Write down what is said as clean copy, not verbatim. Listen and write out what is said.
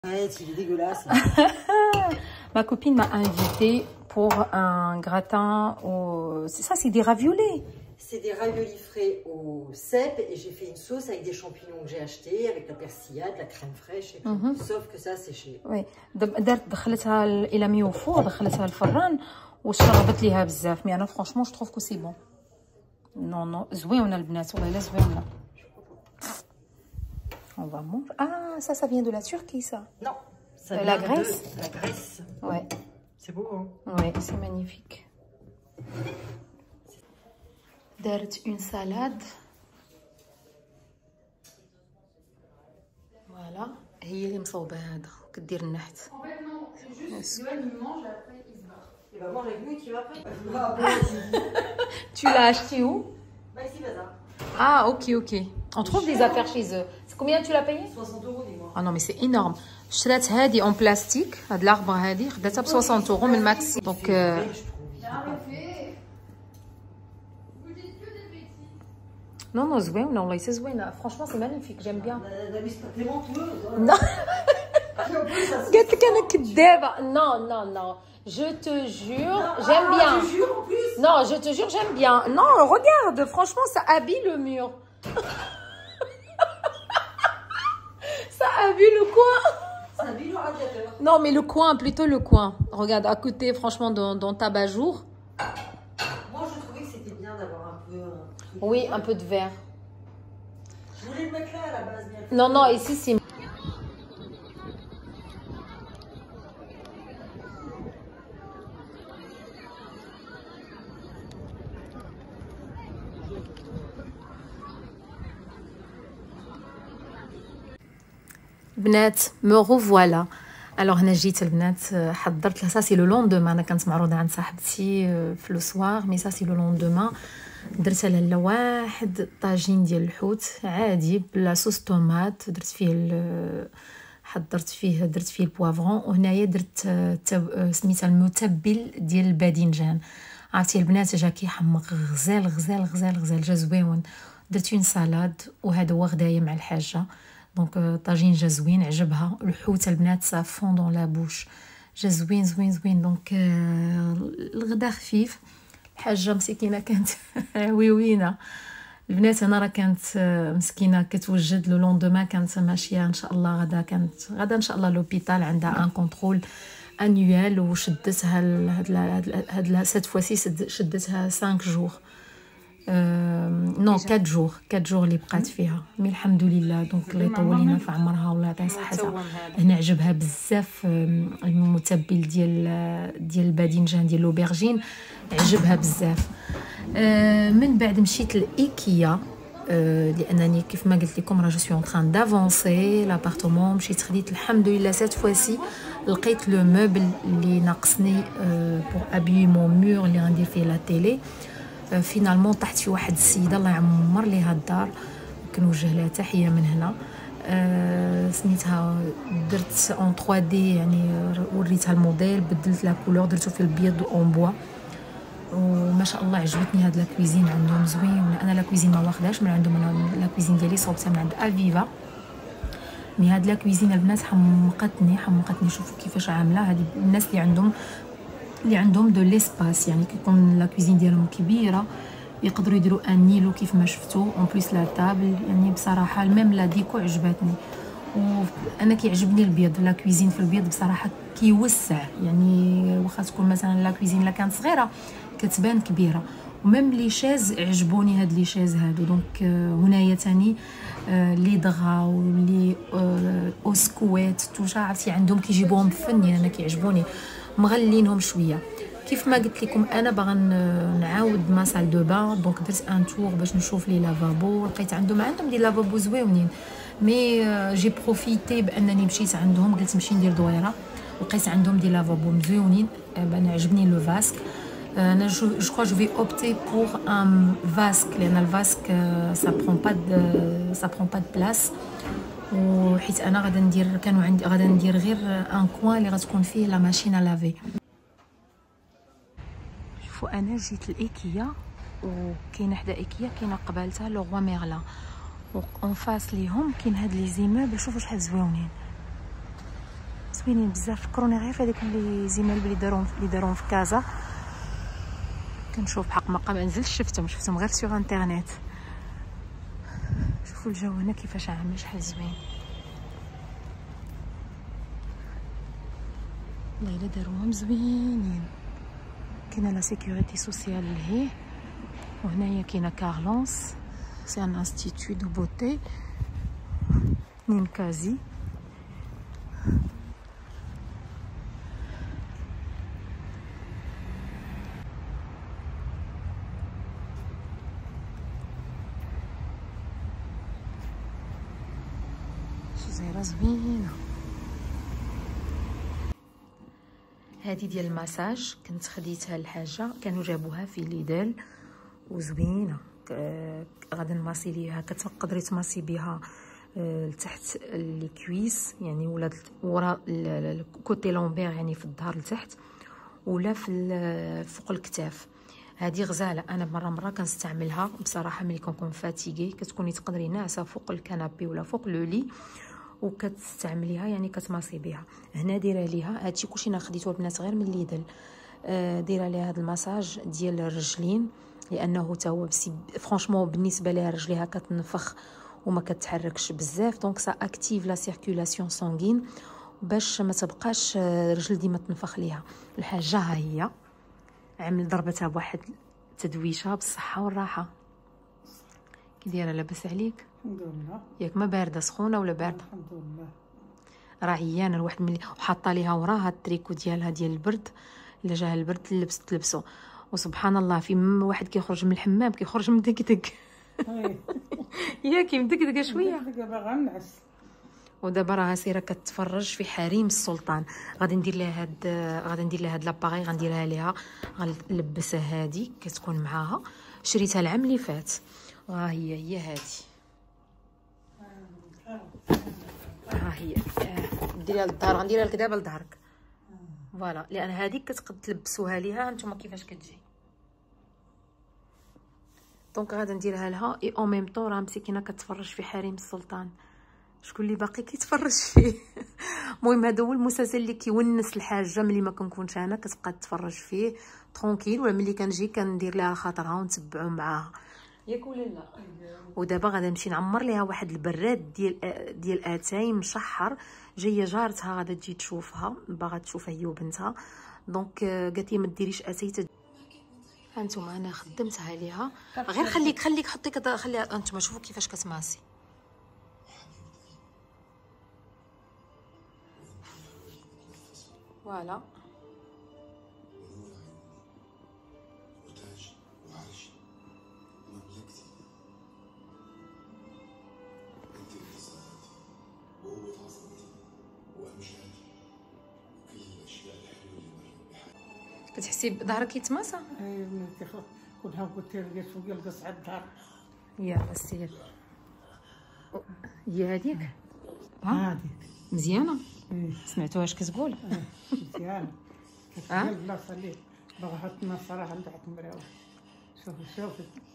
Ouais, il est dégueulasse. Ma copine m'a invitée pour un gratin au... C'est ça, c'est des raviolis. C'est des raviolis frais au cèpe et j'ai fait une sauce avec des champignons que j'ai achetés, avec la persillade, la crème fraîche et tout. Sauf que ça, c'est séché. Oui. دخلتها إلى ميوفور دخلتها الفران وشربت ليها بزاف. مي أنا فرانشمون جو تروف كو سي بون. نو زوينة البنات والله إلا زوينة. On va manger. Ah, ça vient de la Turquie, ça. Non, ça vient la Grèce. La Grèce. Ouais. C'est beau, hein? Ouais, c'est magnifique. درت une salade. Voilà. هي اللي مصوبة هذا كدير النحت. En fait non, c'est juste Johan il mange après il se barre. Il va manger avec nous et tu vas après. Tu l'as acheté où? Bah ici, bazar. Ah, ok. On trouve des affaires chez eux. C'est combien tu l'as payé? 60 €, dis-moi. Ah non, mais c'est énorme. شريت هذه en plastique. هاد العربة هذه خدتها ب 60 € من ماكسي. Donc non, زوينة والله c'est زوينة. Franchement, c'est magnifique. J'aime bien. Non. قالت لك أنا كدابة. Non. Je te jure, j'aime bien. Tu jures en plus? Non, je te jure, j'aime bien. Non, regarde, franchement, ça habille le mur. Ça habille le coin. Ça habille le radiateur. Non, mais le coin, plutôt le coin. Regarde, à côté, franchement, dans ta bajour. Moi, je trouvais que c'était bien d'avoir un peu... Oui, un peu de verre. Je voulais le mettre là à la base. Non, ici, c'est... بنات me revoilà. alors هنا جيت البنات حضرت لها ça c'est le lendemain. انا كانت معروضه عند صاحبتي في لو سوار مي ça c'est le lendemain. درت لها واحد طاجين ديال الحوت عادي بلا صوص طوماط. درت فيه البوافرون وهنايا درت سميتها المتبل ديال الباذنجان. عرفتي البنات جا كيحمق غزال جا زويون. درت اون سالاد وهذا هو غدايا مع الحاجه. دونك طاجين جا زوين عجبها. الحوت البنات سا فون دون لا بوش جا زوين. دونك الغدا خفيف. الحاجه مسكينه كانت ويوينه البنات. انا راه كانت مسكينه كتوجد لو لوندومان كانت ماشيه ان شاء الله غدا ان شاء الله لوبيتال عندها ان كونترول انيوال وشدتها هاد سيت فواسي شدتها 5 جور نو 4 جور اللي بقات فيها. مي الحمد لله دونك الله يطول لينا في عمرها والله يعطيها صحتها. هنا عجبها بزاف المتبل ديال الباذنجان ديال لوبرجين عجبها بزاف. من بعد مشيت لايكيا لانني كيف ما قلت لكم راه جو سوي اون تران دافونسي لابارتمون. مشيت خديت الحمد لله سيت فواسي لقيت لو موبل اللي ناقصني بور ابيي مون مور اللي غندير فيه لا تيلي. فينالمون طحت في واحد السيده الله يعمر ليها الدار كنوجه لها تحيه من هنا. سميتها درت اون 3 دي يعني وريتها الموديل بدلت لا كولور درتو في البيض اون بوا وما شاء الله عجبتني. هاد لا كويزين عندهم زوين. انا لا كويزين ما واخداش من عندهم. انا لا كويزين ديالي صوبتها من عند افيفا. مي هاد لا كويزين البنات حمقتني. شوفوا كيفاش عامله. هادي الناس اللي عندهم دو ليسباس يعني كيكون لا كويزين ديالهم كبيره يقدروا يديروا ان نيلو كيف ما شفتوا اون بليس لا تابل. يعني بصراحه ميم لا ديكو عجبتني. وانا كيعجبني البيض. لا كويزين في البيض بصراحه كيوسع يعني واخا تكون مثلا لا كويزين لا كانت صغيره كتبان كبيره. وميم لي شاز عجبوني هاد لي شاز هادو. دونك هنايا تاني لي دغا ولي اوسكوات توجا عرفتي عندهم كيجيبوهم بفن. يعني انا كيعجبوني مغلينهم شويه. كيف ما قلت لكم انا باغا نعاود ما سال دو بان. دونك درت ان تور باش نشوف لي لافابو. لقيت عندهم دي لافابو زويونين. مي جي بروفيتي بانني مشيت عندهم قلت نمشي ندير دويره لقيت عندهم دي لافابو مزيونين. انا عجبني لو فاسك. انا جو كرو جو في اوبتي بور ان فاسك لان الفاسك سا برون با د بلاص. وحيت انا غادا ندير غير ان كوان اللي غتكون فيه لا ماشين لافي. شوفوا انا جيت لايكيا وكاينه حدا ايكيا كاينه قبالتها لو روا ميرلان اون فاس ليهم كاين هاد لي زيموبل. شوفوا شحال زويونين. زوينين بزاف. فكروني غير في هذيك اللي زينال اللي داروهم في كازا. كنشوف بحق ما نزلتش شفتهم غير سوغ انترنيت. شوفوا الجو هنا كيفاش عامل، شحال زوين. والله الا داروهم زوينين. كاينه لا سيكوريتي سوسيال لهيه، وهنايا كاينه كارلونس سي ان انستيتو دو بوتي نينكازي. شجيره زوينه. هذه ديال المساج كنت خديتها لحاجه، كانوا جابوها في ليدل وزوينه. غادي نماسي ليها، كتقدري تماسي بها لتحت لي كويس يعني، ولا ورا الكوتي لومبير يعني في الظهر لتحت، ولا في فوق الكتاف. هذه غزاله، انا مره كنستعملها بصراحه ملي كنكون فاتيغي. كتكوني تقدري ناعسه فوق الكنابي ولا فوق لو لي وكتستعمليها يعني كتماسي بها. هنا دايره ليها هادشي كلشي انا خديته البنات غير من ليدل. دايره ليها هذا المساج ديال الرجلين، لانه تا هو فرانشمون بالنسبه ليها رجليها كتنفخ وما كتحركش بزاف، دونك سا اكتيف لا سيركولاسيون سانغين باش ما تبقاش رجل ديما تنفخ ليها. الحاجه ها هي عمل ضربتها بواحد تدويشه بالصحه والراحه. كي دايره لاباس عليك؟ الحمد لله. ياك ما بارده سخونه ولا بارده؟ الحمد لله. راه عيانه الواحد ملي وحاطه ليها وراها التريكو ديالها ديال البرد، الا جاه البرد تلبسو. وسبحان الله في واحد كيخرج من الحمام كيخرج مدقدق. ياكي مدقدقه شويه. باغا نعس. ودابا راها سيره كتفرج في حريم السلطان. غادي ندير لها هاد لاباغي، غنديرها ليها، غنلبسها. هادي كتكون معاها، شريتها العام اللي فات. ها هي هادي، ها هي ديريها للظهر. غنديرها لك دابا لظهرك فوالا، لان هذيك كتقد تلبسوها ليها هانتوما كيفاش كتجي. دونك غادي نديرها لها اي او ميم طون. راه مسكينه كتفرج في حريم السلطان، شكون اللي باقي كيتفرج فيه؟ المهم هذا هو المسلسل اللي كيونس الحاجه ملي ما كنكونش انا، كتبقى تتفرج فيه ترونكيل، ولا ملي كنجي كندير لها خاطرها ونتبعوا معاها، ياك ولا لا؟ ودابا غادي نمشي نعمر ليها واحد البراد ديال اتاي مشحر. جايه جارتها غادا تجي تشوفها، باغا تشوفها هي وبنتها، دونك قالت لي ما ديريش اتاي. هانتوما انا خدمتها ليها، غير خليك حطي خليها. هانتوما شوفوا كيفاش كتماسي. فوالا كتحسي بظهرك يتماسى؟ اي بنتي كلها قلت لها فوق القص على الدار. يلا سير. هي هذيك هذيك مزيانه. سمعتوا واش كتقول؟ مزيانه. الله يخليك باغا تنصرها عندها مراوح. شوفي